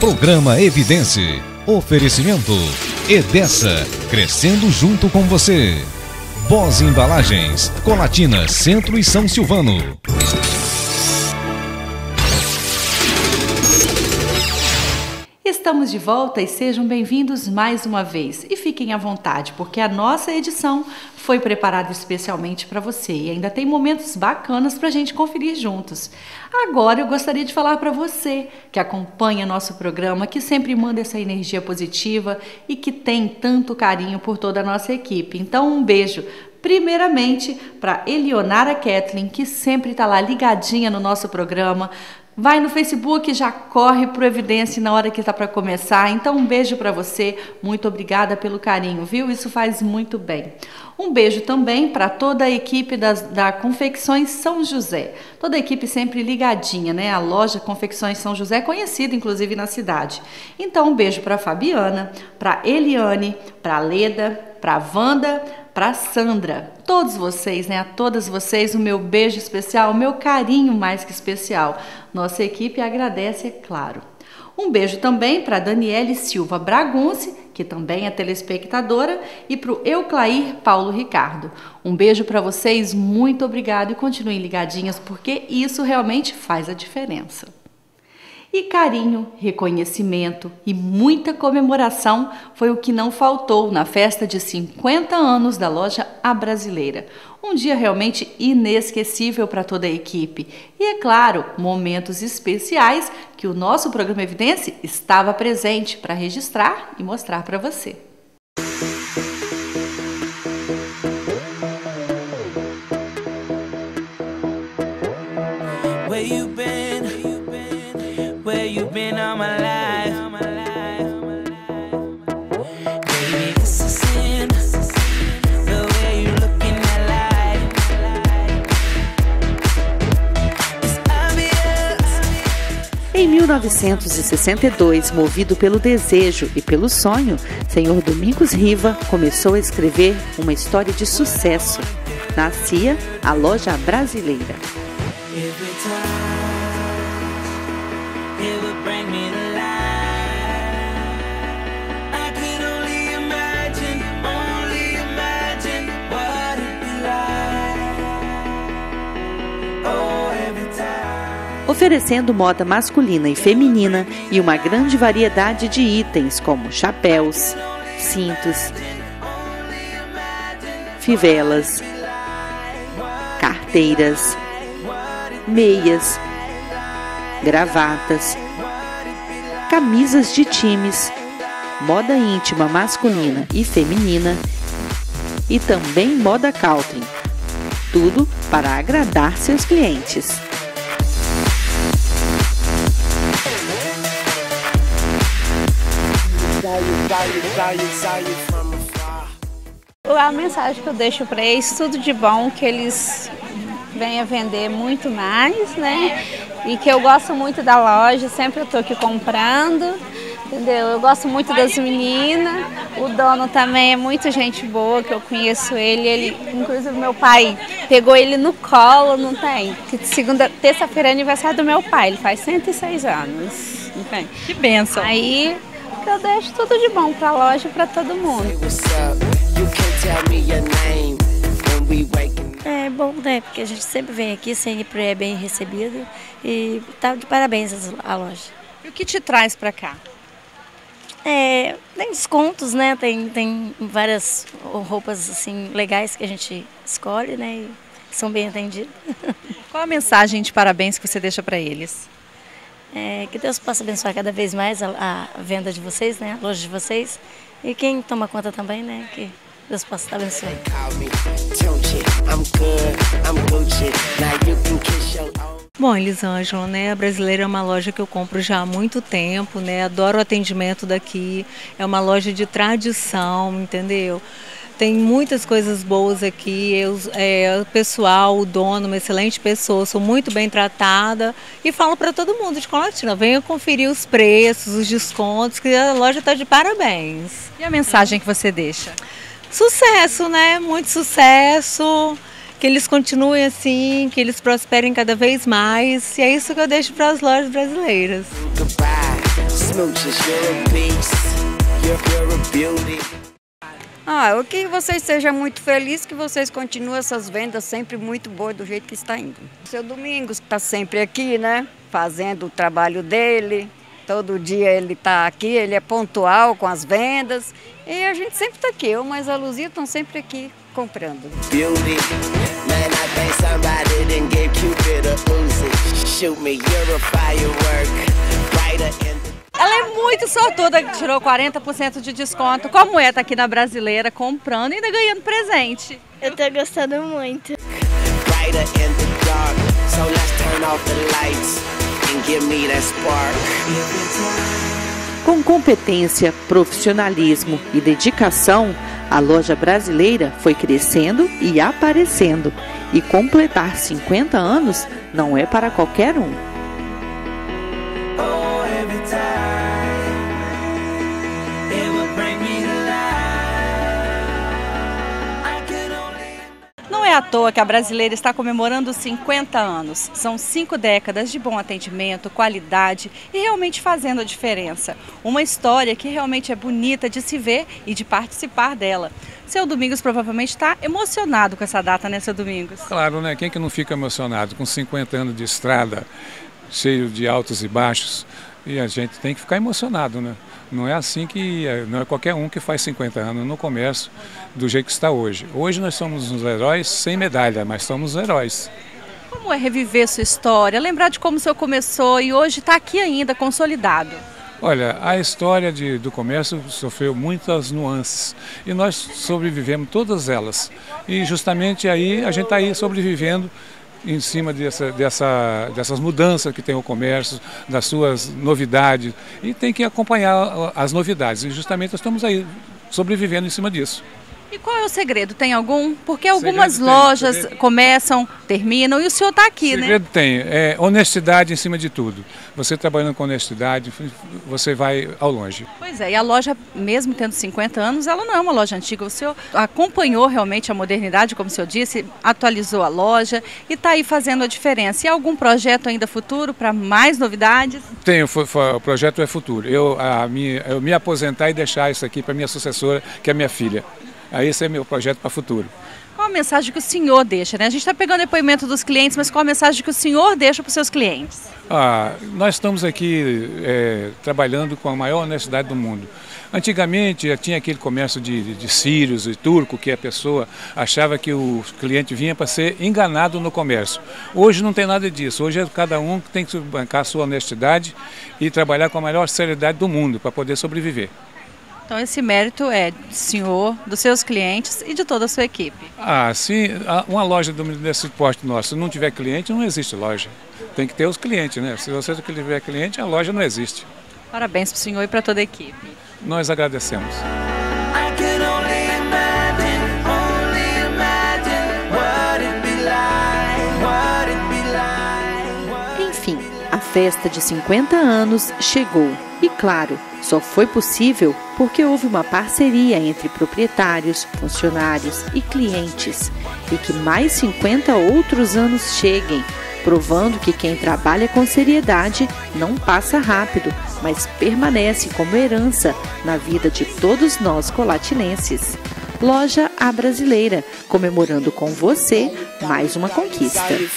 Programa Evidência. Oferecimento Edessa, crescendo junto com você. Boss Embalagens, Colatina, Centro e São Silvano. Estamos de volta e sejam bem-vindos mais uma vez. E fiquem à vontade, porque a nossa edição foi preparada especialmente para você e ainda tem momentos bacanas para a gente conferir juntos. Agora eu gostaria de falar para você que acompanha nosso programa, que sempre manda essa energia positiva e que tem tanto carinho por toda a nossa equipe. Então, um beijo. Primeiramente, para Elionara Kathleen, que sempre está lá ligadinha no nosso programa. Vai no Facebook e já corre pro Evidência na hora que está para começar. Então, um beijo para você. Muito obrigada pelo carinho, viu? Isso faz muito bem. Um beijo também para toda a equipe da Confecções São José. Toda a equipe sempre ligadinha, né? A loja Confecções São José é conhecida, inclusive, na cidade. Então, um beijo para Fabiana, para Eliane, para Leda, para Wanda, para Sandra, todos vocês, né? A todas vocês, o meu beijo especial, o meu carinho mais que especial. Nossa equipe agradece, é claro. Um beijo também para Daniele Silva Bragunci, que também é telespectadora, e para o Euclair Paulo Ricardo. Um beijo para vocês, muito obrigado e continuem ligadinhas, porque isso realmente faz a diferença. E carinho, reconhecimento e muita comemoração foi o que não faltou na festa de 50 anos da loja A Brasileira. Um dia realmente inesquecível para toda a equipe. E, é claro, momentos especiais que o nosso programa Evidência estava presente para registrar e mostrar para você. Where you been all my life? Baby, this is sin. The way you look in that light. It's obvious. Em 1962, movido pelo desejo e pelo sonho, Senhor Domingos Riva começou a escrever uma história de sucesso. Nascia a Loja Brasileira. Every time it would bring me to life. I could only imagine what it'd be like. Oh, every time. Oferecendo moda masculina e feminina e uma grande variedade de itens como chapéus, cintos, fivelas, carteiras, meias, gravatas, camisas de times, moda íntima masculina e feminina e também moda country. Tudo para agradar seus clientes. A mensagem que eu deixo para eles, tudo de bom, que eles venham vender muito mais, né? E que eu gosto muito da loja, sempre eu tô aqui comprando, entendeu? Eu gosto muito das meninas, o dono também é muito gente boa, que eu conheço ele, inclusive meu pai pegou ele no colo, não tem? Terça-feira é aniversário do meu pai, ele faz 106 anos, não tem? Que bênção! Aí eu deixo tudo de bom pra loja e pra todo mundo. É bom, né? Porque a gente sempre vem aqui, sempre é bem recebido e tá de parabéns a loja. E o que te traz para cá? Tem descontos, né? Tem várias roupas assim legais que a gente escolhe, né? E são bem atendidas. Qual a mensagem de parabéns que você deixa para eles? Que Deus possa abençoar cada vez mais a venda de vocês, né? A loja de vocês. E quem toma conta também, né? Que Deus possa estar abençoando. Bom, Elisângela, né, a Brasileira é uma loja que eu compro já há muito tempo, né, adoro o atendimento daqui, é uma loja de tradição, entendeu? Tem muitas coisas boas aqui, o pessoal, o dono, uma excelente pessoa, sou muito bem tratada e falo para todo mundo de Colatina, venha conferir os preços, os descontos, que a loja está de parabéns. E a mensagem que você deixa? Sucesso, né? Muito sucesso, que eles continuem assim, que eles prosperem cada vez mais, e é isso que eu deixo para as lojas brasileiras. smooches. You're a beast, you're a beauty. Eu que vocês sejam muito felizes, que vocês continuem essas vendas sempre muito boas do jeito que está indo. O seu Domingos está sempre aqui, né? Fazendo o trabalho dele. Todo dia ele está aqui, ele é pontual com as vendas. E a gente sempre está aqui, eu mais a Luzia estão sempre aqui comprando. Beauty, man, I think somebody didn't give Cupid a Uzi. Shoot me, you're a firework, brighter in the... Ela é muito sortuda, que tirou 40% de desconto. Como é estar aqui na Brasileira comprando e ainda ganhando presente? Eu tô gostando muito. Brighter in the dark, so let's turn off the lights and give me that spark. Com competência, profissionalismo e dedicação, a loja brasileira foi crescendo e aparecendo. E completar 50 anos não é para qualquer um. Não é à toa que a Brasileira está comemorando 50 anos. São 5 décadas de bom atendimento, qualidade e realmente fazendo a diferença. Uma história que realmente é bonita de se ver e de participar dela. Seu Domingos provavelmente está emocionado com essa data, né, seu Domingos? Claro, né? Quem que não fica emocionado com 50 anos de estrada, cheio de altos e baixos? E a gente tem que ficar emocionado, né? Não é assim que, não é qualquer um que faz 50 anos no comércio do jeito que está hoje. Hoje nós somos uns heróis sem medalha, mas somos heróis. Como é reviver sua história, lembrar de como o senhor começou e hoje está aqui ainda, consolidado? Olha, a história do comércio sofreu muitas nuances e nós sobrevivemos todas elas. E justamente aí a gente está aí sobrevivendo em cima dessas mudanças que tem o comércio, das suas novidades, e tem que acompanhar as novidades, e justamente nós estamos aí sobrevivendo em cima disso. E qual é o segredo? Tem algum? Porque algumas lojas começam, terminam, e o senhor está aqui, né? O segredo tem, é honestidade em cima de tudo. Você trabalhando com honestidade, você vai ao longe. Pois é, e a loja, mesmo tendo 50 anos, ela não é uma loja antiga. O senhor acompanhou realmente a modernidade, como o senhor disse, atualizou a loja e está aí fazendo a diferença. E algum projeto ainda futuro para mais novidades? Tenho, o projeto é futuro. Eu me aposentar e deixar isso aqui para minha sucessora, que é minha filha. Esse é meu projeto para o futuro. Qual a mensagem que o senhor deixa, né? A gente está pegando depoimento dos clientes, mas qual a mensagem que o senhor deixa para os seus clientes? Nós estamos aqui trabalhando com a maior honestidade do mundo. Antigamente tinha aquele comércio de sírios e turco, que a pessoa achava que o cliente vinha para ser enganado no comércio. Hoje não tem nada disso. Hoje cada um tem que bancar a sua honestidade e trabalhar com a maior seriedade do mundo para poder sobreviver. Então esse mérito é do senhor, dos seus clientes e de toda a sua equipe. Sim, uma loja desse porte nosso, se não tiver cliente, não existe loja. Tem que ter os clientes, né? Se você não tiver cliente, a loja não existe. Parabéns para o senhor e para toda a equipe. Nós agradecemos. Enfim, a festa de 50 anos chegou. E claro, só foi possível porque houve uma parceria entre proprietários, funcionários e clientes. E que mais 50 outros anos cheguem, provando que quem trabalha com seriedade não passa rápido, mas permanece como herança na vida de todos nós colatilenses. Loja A Brasileira, comemorando com você mais uma conquista.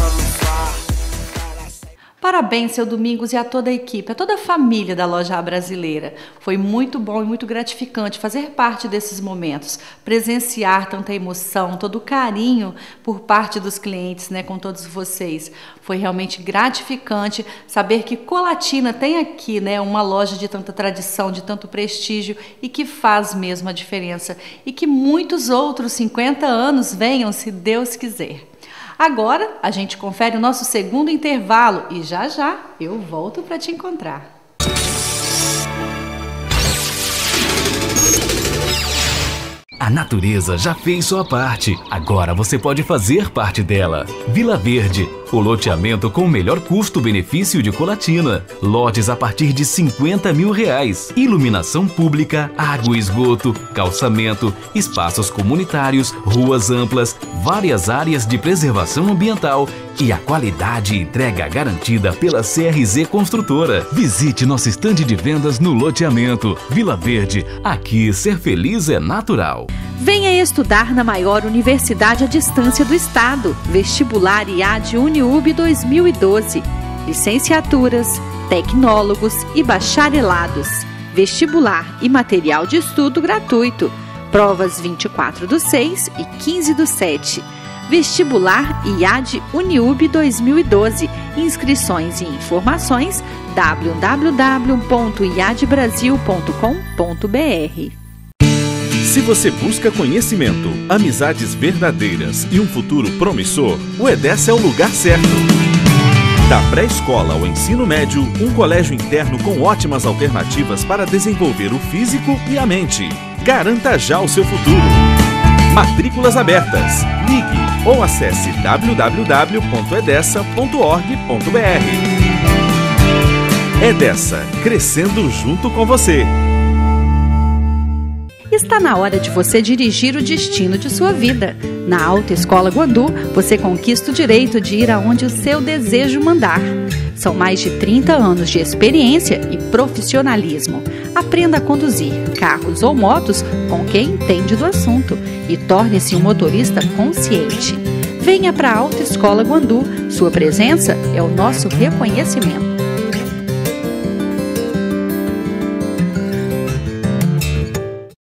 Parabéns, seu Domingos, e a toda a equipe, a toda a família da Loja A Brasileira. Foi muito bom e muito gratificante fazer parte desses momentos, presenciar tanta emoção, todo o carinho por parte dos clientes, né, com todos vocês. Foi realmente gratificante saber que Colatina tem aqui, né, uma loja de tanta tradição, de tanto prestígio e que faz mesmo a diferença. E que muitos outros 50 anos venham, se Deus quiser. Agora, a gente confere o nosso segundo intervalo e já eu volto para te encontrar. A natureza já fez sua parte, agora você pode fazer parte dela. Vila Verde, O loteamento com o melhor custo-benefício de Colatina. Lotes a partir de R$50 mil. Iluminação pública, água e esgoto, calçamento, espaços comunitários, ruas amplas, várias áreas de preservação ambiental e a qualidade e entrega garantida pela CRZ Construtora. Visite nosso estande de vendas no loteamento Vila Verde. Aqui, ser feliz é natural. Venha estudar na maior universidade à distância do estado. Vestibular IAD Uniub 2012. Licenciaturas, tecnólogos e bacharelados. Vestibular e material de estudo gratuito. Provas 24/6 e 15/7. Vestibular IAD Uniub 2012. Inscrições e informações www.iadbrasil.com.br. Se você busca conhecimento, amizades verdadeiras e um futuro promissor, o EDESA é o lugar certo. Da pré-escola ao ensino médio, um colégio interno com ótimas alternativas para desenvolver o físico e a mente. Garanta já o seu futuro. Matrículas abertas. Ligue ou acesse www.edessa.org.br. EDESA, crescendo junto com você. Está na hora de você dirigir o destino de sua vida. Na Autoescola Guandu, você conquista o direito de ir aonde o seu desejo mandar. São mais de 30 anos de experiência e profissionalismo. Aprenda a conduzir carros ou motos com quem entende do assunto e torne-se um motorista consciente. Venha para a Autoescola Guandu. Sua presença é o nosso reconhecimento.